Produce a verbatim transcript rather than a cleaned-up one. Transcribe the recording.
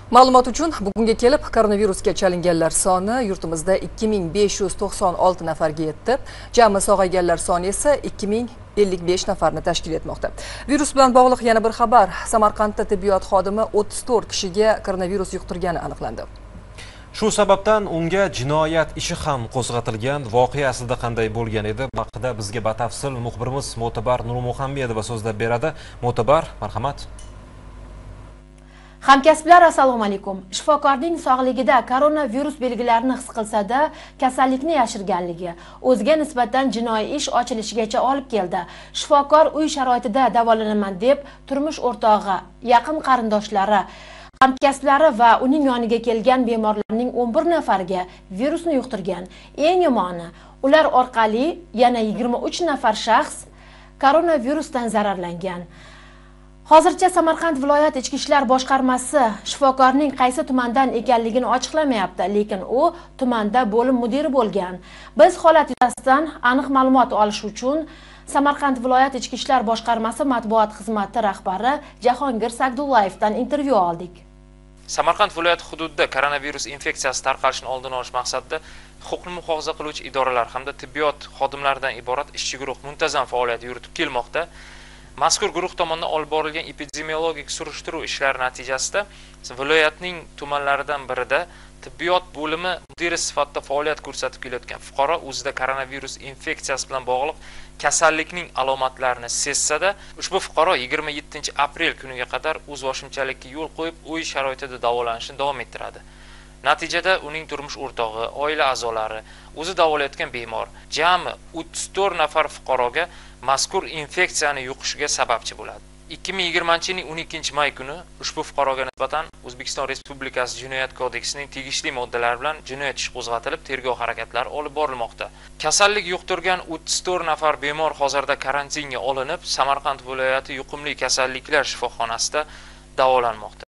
Ma'lumot uchun bugunga kelib koronavirusga chalinganlar soni yurtimizda ikki ming besh yuz to'qson olti nafarga yetdi. Jami sog'ayganlar soni esa ikki ming ellik besh nafarni tashkil etmoqda. Virus bilan bog'liq yana bir xabar. Samarqandda tibbiyot xodimi o'ttiz to'rt kishiga koronavirus yuqtirgani aniqlandi. Shu sababdan unga jinoyat ishi ham qo'zg'atilgan. Voqea aslida qanday bo'lgan edi? Bu haqida bizga batafsil muxbirimiz Mo'tabar Nurmuhammedova so'zlab beradi. Mo'tabar, marhamat. Hamkasblar, assalomu alaykum. Shifokorning sog'ligida koronavirus belgilarini his qilsa-da, kasallikni yashirganligi o'ziga nisbatan jinoiy ish ochilishigacha olib keldi. Shifokor uy sharoitida davolanaman deb turmush o'rtog'i, yaqin qarindoshlari, hamkasblari va uning yoniga kelgan bemorlarning o'n bir nafariga virusni yuqtirgan. Eng yomoni, ular orqali yana yigirma uch nafar shaxs koronavirusdan zararlangan. Hozircha Samarqand viloyat ichki ishlar boshqarmasi shifokorning qaysi tumandan ekanligini ochiqlamayapti, lekin u tumanda bo'lim mudiri bo'lgan. Biz holat yuzasidan aniq ma'lumot olish uchun Samarqand viloyat ichki ishlar boshqarmasi matbuot xizmati rahbari Jahongir Sagdullayevdan intervyu oldik. Samarqand viloyati hududida koronavirus infeksiyasi tarqalishini oldini olish maqsadida huquqni muhofaza qiluvchi idoralar hamda tibbiyot xodimlaridan iborat ishchi guruh muntazam faoliyat yuritib kelmoqda. Mazkur guruh tomonidan olib borilgan epidemiologik surishtiruv ishlari natijasida viloyatning tumanlaridan birida tibbiyot bo'limi mudiri sifatida faoliyat ko'rsatib kelayotgan fuqaro o'zida koronavirus infeksiyasi bilan bog'liq kasallikning alomatlarini sezsa-da, ushbu fuqaro yigirma yettinchi aprel kuniga qadar o'zboshimchalikka yo'l qo'yib, uy sharoitida davolanishni davom ettiradi. Natijada uning turmush o'rtog'i, oila a'zolari, o'zi davolayotgan bemor, jami o'ttiz to'rt nafar fuqaroga mazkur infeksiyani yuqishiga sababchi bo'ladi. ikki ming yigirmanchi yilning o'n ikkinchi may kuni ushbu fuqaroga nisbatan O'zbekiston Respublikasi Jinoyat kodeksining tegishli moddalari bilan jinoyat ishi qo'zg'atilib, tergov harakatlari olib borilmoqda. Kasallik yuqtirgan o'ttiz to'rt nafar bemor hozirda karantinga olinib, Samarqand viloyati yuqumli kasalliklar shifoxonasida davolanmoqda.